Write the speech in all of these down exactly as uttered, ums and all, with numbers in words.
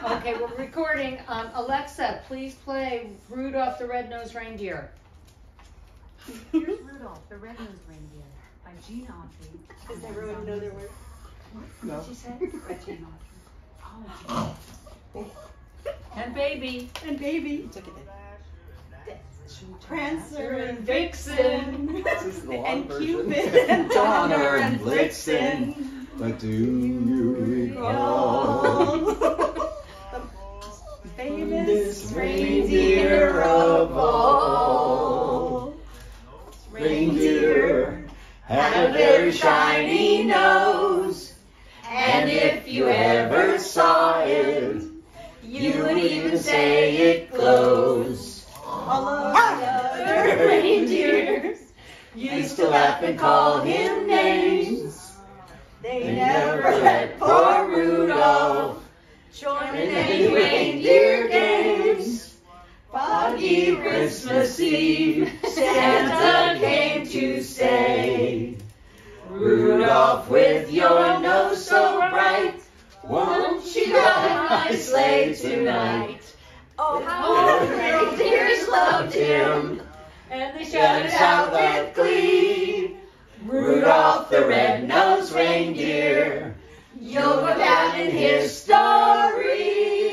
Okay, we're recording. Um, Alexa, please play Rudolph the Red-Nosed Reindeer. Here's Rudolph the Red-Nosed Reindeer by Gene Autry. Does everyone know their words? What No. did you say? By Gene Autry. Oh, And baby. And baby. Took it then. Prancer and Vixen. This is the long And version. Cupid and Donner Donner and and Blitzen. Blitzen. But do you recall The famous this reindeer of all. reindeer had a very shiny nose, and if you ever saw it, you would even say it glows. All of the other reindeers Used to laugh and call him names. They They never never let let poor poor Rudolph Rudolph join in in any any reindeer games. Foggy Christmas Eve, Santa came to say, Rudolph, with your nose so bright, won't you ride my sleigh tonight? Oh, how the reindeers loved him, and they shouted out with glee, Rudolph the red-nosed reindeer, you'll go down in history.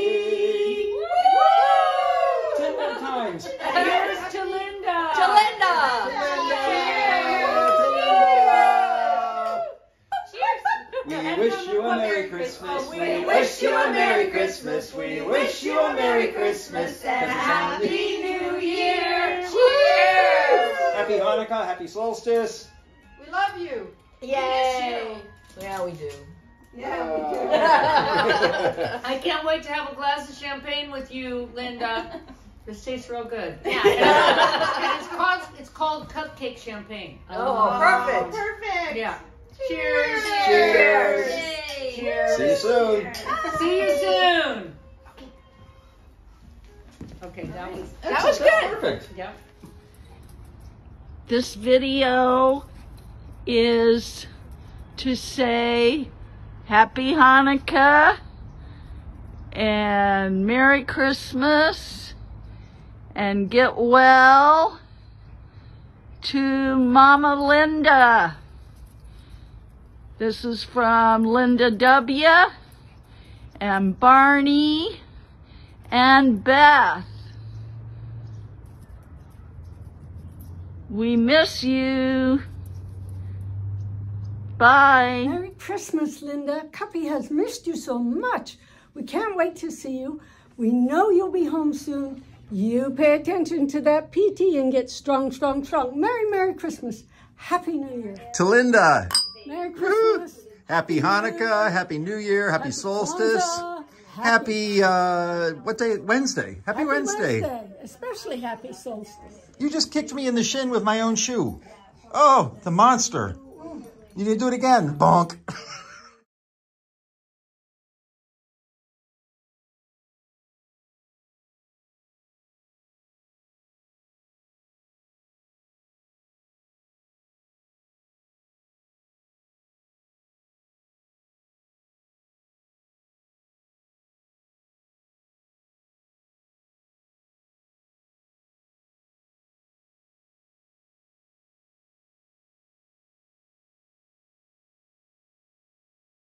ten more times. Here's to Linda. To Linda. We wish you a Merry Christmas. We wish you a Merry Christmas. We wish you a Merry Christmas and a Happy New Year. Cheers! Happy Hanukkah, happy solstice. We love you. Yay! Yeah, we do. Yeah, we I can't wait to have a glass of champagne with you, Linda. This tastes real good. do. And it's called, it's called cupcake champagne. Oh, perfect. Perfect. Yeah. Cheers. Cheers. Yay. Cheers. See you soon. See you soon. Okay, that was That was good. Perfect. yeah. This video is to say Happy Hanukkah and Merry Christmas and get well to Mama Linda. This is from Linda W. and Barney and Beth. We miss you. Bye. Merry Christmas, Linda. Cuppy has missed you so much. We can't wait to see you. We know you'll be home soon. You pay attention to that P T and get strong, strong, strong. Merry, Merry Christmas. Happy New Year. To Linda, Merry Christmas. happy Hanukkah, happy New Year, happy solstice, Kwanzaa, happy, uh, what day? Wednesday. Happy, Happy Wednesday. Wednesday. Especially happy solstice. You just kicked me in the shin with my own shoe. Oh, the monster. You need to do it again. Bonk.